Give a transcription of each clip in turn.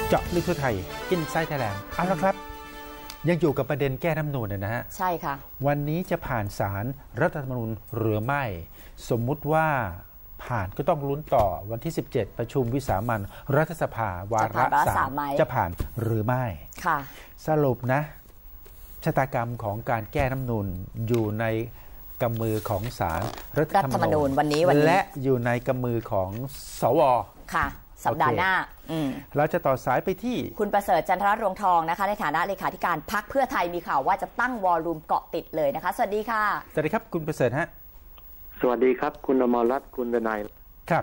เจาะลึกทั่วไทยอินไซต์ไทยแลนด์เอาละครับยังอยู่กับประเด็นแก้รัฐธรรมนูญนะฮะใช่ค่ะวันนี้จะผ่านศาลรัฐธรรมนูญหรือไม่สมมุติว่าผ่านก็ต้องลุ้นต่อวันที่17ประชุมวิสามัญรัฐสภาวาระ3จะผ่านหรือไม่ค่ะสรุปนะชะตากรรมของการแก้รัฐธรรมนูญอยู่ในกำมือของศาลรัฐธรรมนูญวันนี้และอยู่ในกำมือของสวค่ะสัปดาห์หน้าเราจะต่อสายไปที่คุณประเสริฐจันทรรวงทองนะคะในฐานะเลขาธิการพรรคเพื่อไทยมีข่าวว่าจะตั้งวอลลุ่มเกาะติดเลยนะคะสวัสดีค่ะสวัสดีครับคุณประเสริฐฮะสวัสดีครับคุณอมรรัตน์คุณดนัยครับ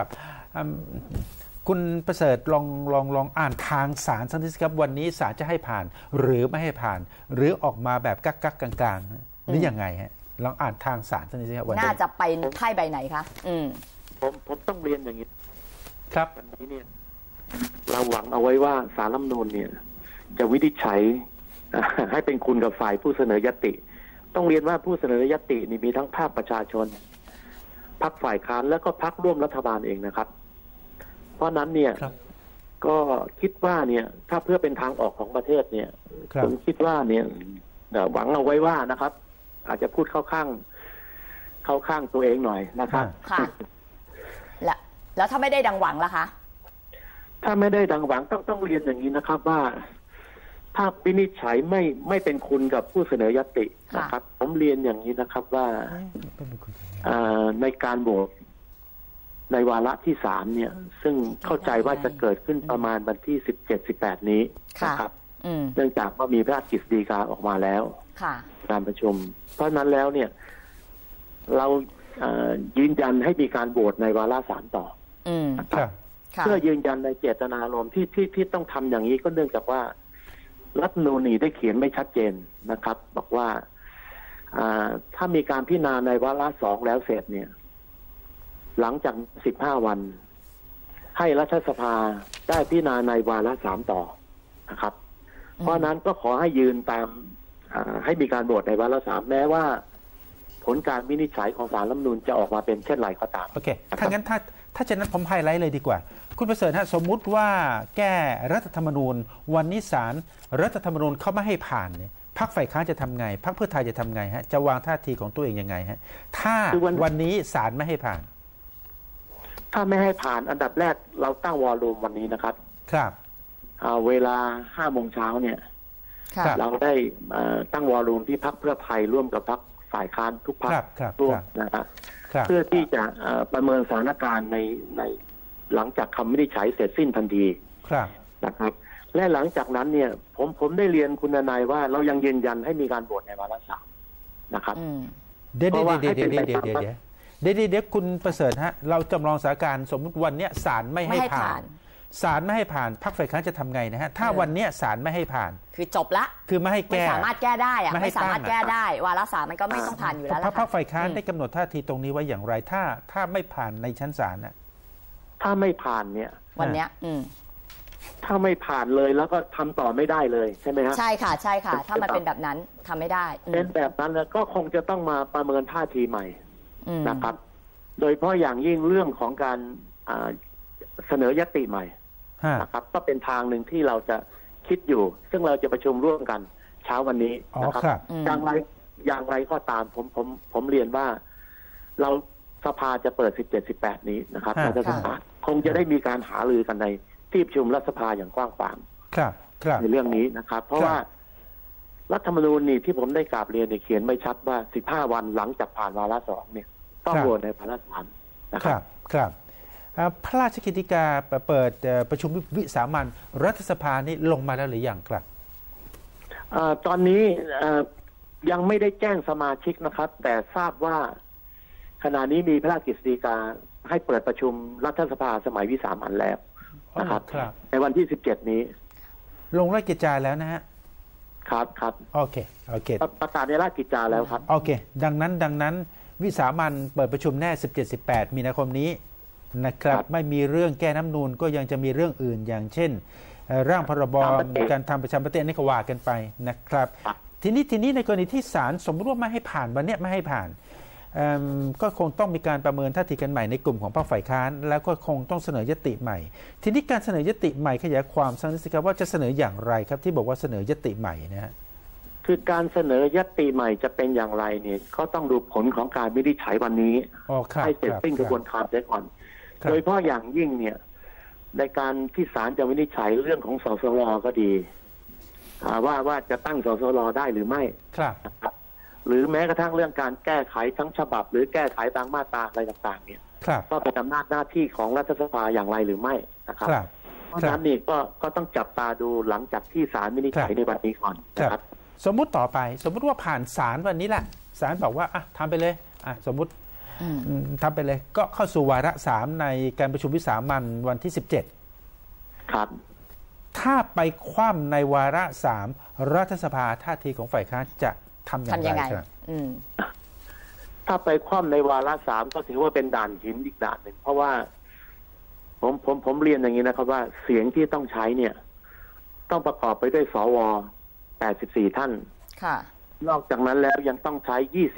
คุณประเสริฐลองอ่านทางศาลสักนิดครับวันนี้ศาลจะให้ผ่านหรือไม่ให้ผ่านหรือออกมาแบบกักกลางๆหรือยังไงฮะลองอ่านทางศาลสักนิดครับวันนี้น่าจะไปไพ่ใบไหนคะผมต้องเรียนอย่างนี้ครับวันนี้เนี่ยเราหวังเอาไว้ว่าศาลรัฐธรรมนูญเนี่ยจะวินิจฉัยให้เป็นคุณกับฝ่ายผู้เสนอยติต้องเรียนว่าผู้เสนอยตินี่มีทั้งภาคประชาชนพรรคฝ่ายค้านแล้วก็พรรคร่วมรัฐบาลเองนะครับเพราะนั้นเนี่ยก็คิดว่าเนี่ยถ้าเพื่อเป็นทางออกของประเทศเนี่ยผมคิดว่าเนี่ยหวังเอาไว้ว่านะครับอาจจะพูดเข้าข้างตัวเองหน่อยนะครับค่ะแล้วถ้าไม่ได้ดังหวังล่ะคะถ้าไม่ได้ดังหวังต้องเรียนอย่างนี้นะครับว่าถ้าวินิจฉัยไม่เป็นคุณกับผู้เสนอยตินะครับผมเรียนอย่างนี้นะครับว่าในการโหวตในวาระที่3เนี่ยซึ่งเข้าใจว่าจะเกิดขึ้นประมาณวันที่17-18นี้นะครับเนื่องจากว่ามีพระราชกฤษฎีกาออกมาแล้วการประชุมเพราะนั้นแล้วเนี่ยเรายืนยันให้มีการโหวตในวาระ3ต่อเพื่อยืนยันในเจตนารมณ์ที่ต้องทำอย่างนี้ก็เนื่องจากว่ารัฐธรรมนูญได้เขียนไม่ชัดเจนนะครับบอกว่าถ้ามีการพิจารณาในวาระ2แล้วเสร็จเนี่ยหลังจาก15วันให้รัฐสภาได้พิจารณาในวาระ3ต่อนะครับเพราะนั้นก็ขอให้ยืนตามให้มีการโหวตในวาระ3แม้ว่าผลการวินิจฉัยของศาลรัฐธรรมนูญจะออกมาเป็นเช่นไรก็ตามโอเคถ้างั้นถ้าเช่นนั้นผมไฮไลท์เลยดีกว่าคุณประเสริฐฮะสมมุติว่าแก้รัฐธรรมนูญวันนี้ศาลรัฐธรรมนูญเขาไม่ให้ผ่านเนี่ยพรรคฝ่ายค้านจะทำไงพรรคเพื่อไทยจะทำไงฮะจะวางท่าทีของตัวเองยังไงฮะถ้าวันนี้ศาลไม่ให้ผ่านถ้าไม่ให้ผ่านอันดับแรกเราตั้งวอลลุ่มวันนี้นะครับครับเวลา 5 โมงเช้าเนี่ยเราได้ตั้งวอลลุ่มที่พรรคเพื่อไทยร่วมกับพรรคฝ่ายค้านทุกพรรคร่วมนะครับเพื่อที่จะประเมินสถานการณ์ในหลังจากคำวินิจฉัยเสร็จสิ้นทันทีนะครับและหลังจากนั้นเนี่ยผมได้เรียนคุณนายว่าเรายังยืนยันให้มีการโหวตในวาระ3นะครับเดี๋ยวคุณประเสริฐฮะเราจำลองสถานการณ์สมมติวันนี้ศาลไม่ให้ผ่านศาลไม่ให้ผ่านพรรคฝ่ายค้านจะทำไงนะฮะถ้าวันนี้ศาลไม่ให้ผ่านคือจบละคือไม่ให้แก้ไม่สามารถแก้ได้อะไม่สามารถแก้ได้วาระ3มันก็ไม่ต้องผ่านอยู่แล้วพรรคฝ่ายค้านได้กำหนดท่าทีตรงนี้ไว้อย่างไรถ้าไม่ผ่านในชั้นศาลน่ะถ้าไม่ผ่านเนี่ยวันเนี้ยถ้าไม่ผ่านเลยแล้วก็ทำต่อไม่ได้เลยใช่ไหมฮะใช่ค่ะถ้ามันเป็นแบบนั้นทำไม่ได้เป็นแบบนั้นแล้วก็คงจะต้องมาประเมินท่าทีใหม่นะครับโดยเฉพาะอย่างยิ่งเรื่องของการเสนอยติใหม่นะครับก็เป็นทางหนึ่งที่เราจะคิดอยู่ซึ่งเราจะประชุมร่วมกันเช้าวันนี้นะครับอย่างไรก็ตามผมเรียนว่าเราสภาจะเปิด17-18นี้นะครับรัฐสภาคงจะได้มีการหารือกันในที่ประชุมรัฐสภาอย่างกว้างขวางในเรื่องนี้นะครับเพราะว่ารัฐธรรมนูญนี่ที่ผมได้กราบเรียนเขียนไม่ชัดว่า15วันหลังจากผ่านวาระ2เนี่ยต้องโหวตในวาระ3นะครับพระราชกิจกาเปิดประชุมวิสามัญรัฐสภานี่ลงมาแล้วหรือยังครับตอนนี้ยังไม่ได้แจ้งสมาชิกนะครับแต่ทราบว่าขณะนี้มีพระราชกฤษฎีกาให้เปิดประชุมรัฐสภาสมัยวิสามัญแล้วนะครับในวันที่17นี้ลงราชกิจจาแล้วนะฮะครับโอเคประกาศในราชกิจจาแล้วครับโอเคดังนั้นวิสามัญเปิดประชุมแน่ 17-18 มีนาคมนี้นะครับไม่มีเรื่องแก้รัฐธรรมนูญก็ยังจะมีเรื่องอื่นอย่างเช่นร่างพรบการทำประชามตินี่ก็ว่ากันไปนะครับทีนี้ในกรณีที่ศาลสมมติว่าไม่ให้ผ่านวันนี้ไม่ให้ผ่านก็คงต้องมีการประเมินท่าทีกันใหม่ในกลุ่มของพรรคฝ่ายค้านแล้วก็คงต้องเสนอยติใหม่ทีนี้การเสนอยติใหม่ขยายความสักนิดสิครับว่าจะเสนออย่างไรครับที่บอกว่าเสนอยติใหม่นะฮะคือการเสนอยติใหม่จะเป็นอย่างไรเนี่ยก็ต้องดูผลของการวินิจฉัยวันนี้ให้เสร็จสิ้นกระบวนการเสียก่อนโดยเฉพาะอย่างยิ่งเนี่ยในการที่ศาลจะวินิจฉัยเรื่องของสสรก็ดีว่าจะตั้งสสรได้หรือไม่ครับหรือแม้กระทั่งเรื่องการแก้ไขทั้งฉบับหรือแก้ไขบางมาตราอะไรต่างๆเนี่ยก็เป็นอำนาจหน้าที่ของรัฐสภาอย่างไรหรือไม่นะครับเพราะฉะนั้นนี่ก็ต้องจับตาดูหลังจากที่ศาลวินิจฉัยในวันนี้ก่อนนะครับสมมุติต่อไปสมมุติว่าผ่านศาลวันนี้แหละศาลบอกว่าทำไปเลยสมมุติทำไปเลยก็เข้าสู่วาระ3ในการประชุมวิสามัญวันที่17 ครับถ้าไปคว่ำในวาระ3รัฐสภาท่าทีของฝ่ายค้านจะทำอย่างไรครับถ้าไปคว่ำในวาระ3ก็ถือว่าเป็นด่านหินอีกด่านหนึ่งเพราะว่าผมเรียนอย่างนี้นะครับว่าเสียงที่ต้องใช้เนี่ยต้องประกอบไปด้วยสว84ท่านนอกจากนั้นแล้วยังต้องใช้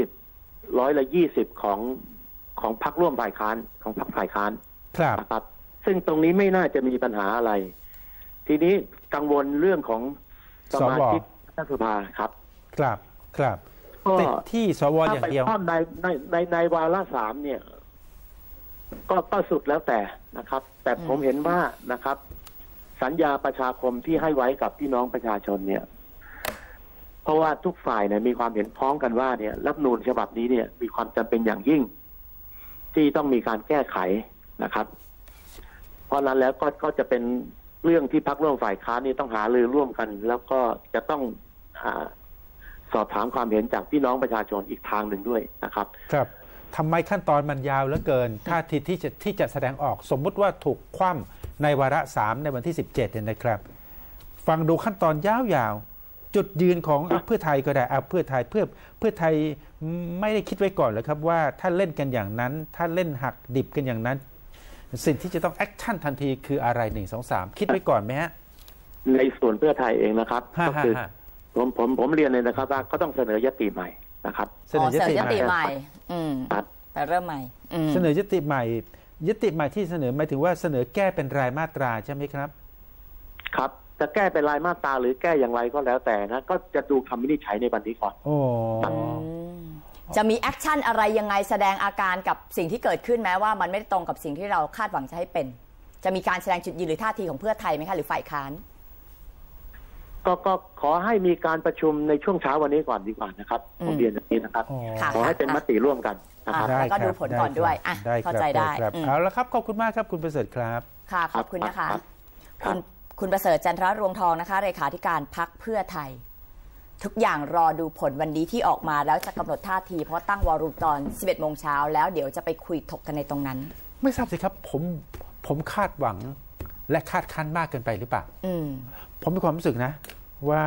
20%ของพรรคร่วมฝ่ายค้านของพรรคฝ่ายค้านครับซึ่งตรงนี้ไม่น่าจะมีปัญหาอะไรทีนี้กังวลเรื่องของสมาชิกรัฐสภาครับครับติดที่สวอย่างเดียวถ้าไปในวาระ3เนี่ยก็สุดแล้วแต่นะครับแต่ผมเห็นว่านะครับสัญญาประชาคมที่ให้ไว้กับพี่น้องประชาชนเนี่ยเพราะว่าทุกฝ่ายเนี่ยมีความเห็นพ้องกันว่าเนี่ยรัฐธรรมนูญฉบับนี้เนี่ยมีความจำเป็นอย่างยิ่งที่ต้องมีการแก้ไขนะครับเพราะนั้นแล้วก็จะเป็นเรื่องที่พรรคร่วมฝ่ายค้านนี่ต้องหารือร่วมกันแล้วก็จะต้องสอบถามความเห็นจากพี่น้องประชาชนอีกทางหนึ่งด้วยนะครับครับทำไมขั้นตอนมันยาวเหลือเกินท่าทีที่จะแสดงออกสมมุติว่าถูกคว่ำในวาระ3ในวันที่17เนี่ยนะครับฟังดูขั้นตอนยาวๆจุดยืนของเพื่อไทยก็ได้เพื่อไทยเพื่อไทยไม่ได้คิดไว้ก่อนเลยครับว่าถ้าเล่นกันอย่างนั้นถ้าเล่นหักดิบกันอย่างนั้นสิ่งที่จะต้องแอคชั่นทันทีคืออะไร1 2 3คิดไว้ก่อนไหมฮะในส่วนเพื่อไทยเองนะครับก็คือผมเรียนเลยนะครับว่าก็ต้องเสนอยติใหม่นะครับเสนอยติใหม่แต่เริ่มใหม่เสนอยติใหม่ยติใหม่ที่เสนอหมายถึงว่าเสนอแก้เป็นรายมาตราใช่ไหมครับครับจะแก้เป็นรายมาตราหรือแก้อย่างไรก็แล้วแต่นะก็จะดูคำวินิจฉัยในวันนี้ก่อนจะมีแอคชั่นอะไรยังไงแสดงอาการกับสิ่งที่เกิดขึ้นแม้ว่ามันไม่ตรงกับสิ่งที่เราคาดหวังจะให้เป็นจะมีการแสดงจุดยืนหรือท่าทีของเพื่อไทยไหมคะหรือฝ่ายค้านก็ขอให้มีการประชุมในช่วงเช้าวันนี้ก่อนดีกว่านะครับผมเรียนอย่างนี้นะครับขอให้เป็นมติร่วมกันนะครับแล้วก็ดูผลก่อนด้วยเข้าใจได้เอาละครับขอบคุณมากครับคุณประเสริฐครับค่ะขอบคุณนะคะคุณประเสริฐจันทรรวงทองนะคะเลขาธิการพรรคเพื่อไทยทุกอย่างรอดูผลวันนี้ที่ออกมาแล้วจะกำหนดท่าทีเพราะตั้งวอลุ่มตอน 11 โมงเช้าแล้วเดี๋ยวจะไปคุยถกกันในตรงนั้นไม่ทราบสิครับผมคาดหวังและคาดคั้นมากเกินไปหรือเปล่าผมมีความรู้สึกนะว่า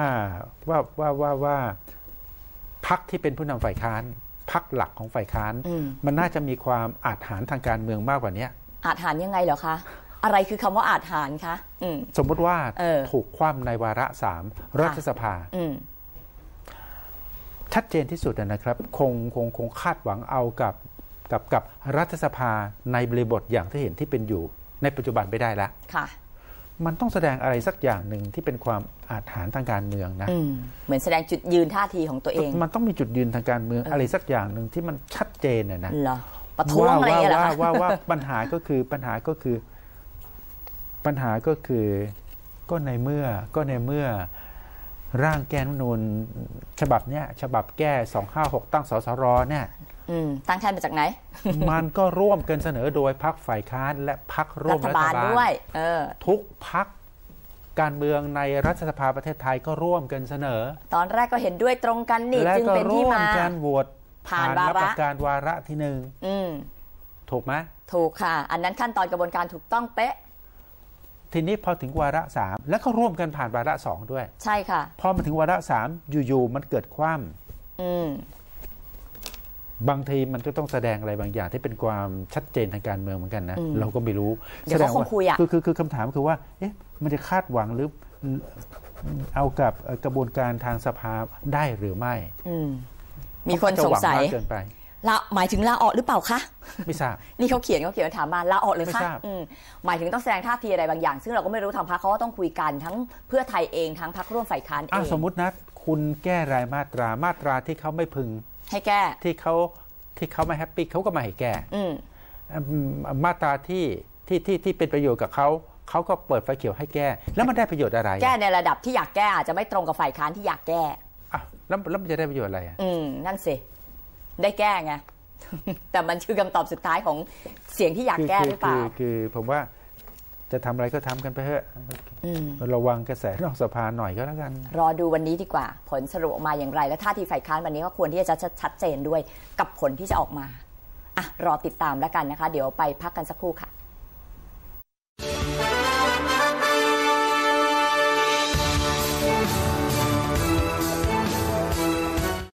พรรคที่เป็นผู้นำฝ่ายค้านพรรคหลักของฝ่ายค้านมันน่าจะมีความอาจหาญทางการเมืองมากกว่านี้อาจหาญยังไงเหรอคะอะไรคือคำว่าอาจหาญคะสมมติว่าถูกคว่ำในวาระ3รัฐสภาชัดเจนที่สุดนะครับคงคาดหวังเอากับรัฐสภาในบริบทอย่างที่เห็นที่เป็นอยู่ในปัจจุบันไม่ได้แล้วมันต้องแสดงอะไรสักอย่างหนึ่งที่เป็นความอาจหาญทางการเมืองนะเหมือนแสดงจุดยืนท่าทีของตัวเองมันต้องมีจุดยืนทางการเมืองอะไรสักอย่างหนึ่งที่มันชัดเจนนะประท้วงอะไรล่ะว่าปัญหาก็คือก็ในเมื่อร่างแก้รัฐธรรมนูญฉบับเนี้ยฉบับแก้256ตั้งสสรเนี่ยตั้งแทนมาจากไหนมันก็ร่วมกันเสนอโดยพรรคฝ่ายค้านและพรรคร่วมรัฐบาลด้วยทุกพรรคการเมืองในรัฐสภาประเทศไทยก็ร่วมกันเสนอตอนแรกก็เห็นด้วยตรงกันนี่จึงเป็นที่มาการโหวตผ่านการวาระที่1ถูกไหมถูกค่ะอันนั้นขั้นตอนกระบวนการถูกต้องเป๊ะทีนี้พอถึงวาระ3แล้วก็ร่วมกันผ่านวาระ2ด้วยใช่ค่ะพอมาถึงวาระ3อยู่ๆมันเกิดคว่ำบางทีมันก็ต้องแสดงอะไรบางอย่างที่เป็นความชัดเจนทางการเมืองเหมือนกันนะเราก็ไม่รู้แสดงว่าคือคำถามคือว่าเอ๊ะมันจะคาดหวังหรือเอากับกระบวนการทางสภาได้หรือไม่มีคนสงสัยหมายถึงลาออกหรือเปล่าคะไม่ทราบนี่เขาเขียนถามมาลาออกเลยไม่คะทราบหมายถึงต้องแสดงท่าทีอะไรบางอย่างซึ่งเราก็ไม่รู้ทางพรรคเขาก็ต้องคุยกันทั้งเพื่อไทยเองทั้งพรรคร่วมฝ่ายค้านเองสมมุตินะคุณแก้รายมาตราที่เขาไม่พึงให้แก้ที่เขาไม่แฮปปี้เขาก็มาให้แก้ มาตราที่เป็นประโยชน์กับเขาก็เปิดไฟเขียวให้แก้ แล้วมันได้ประโยชน์อะไรแก้ในระดับที่อยากแก้อาจจะไม่ตรงกับฝ่ายค้านที่อยากแก้แล้วมันจะได้ประโยชน์อะไรนั่นสิได้แก้ไง แต่มันคือคำตอบสุดท้ายของเสียงที่อยากแก้หรือเปล่าคือผมว่าจะทำอะไรก็ทำกันไปเถอะระวังกระแสนอกสภาหน่อยก็แล้วกันรอดูวันนี้ดีกว่าผลสรุปออกมาอย่างไรและท่าทีฝ่ายค้านวันนี้ก็ควรที่จะชัดเจนด้วยกับผลที่จะออกมารอติดตามแล้วกันนะคะเดี๋ยวไปพักกันสักครู่ค่ะ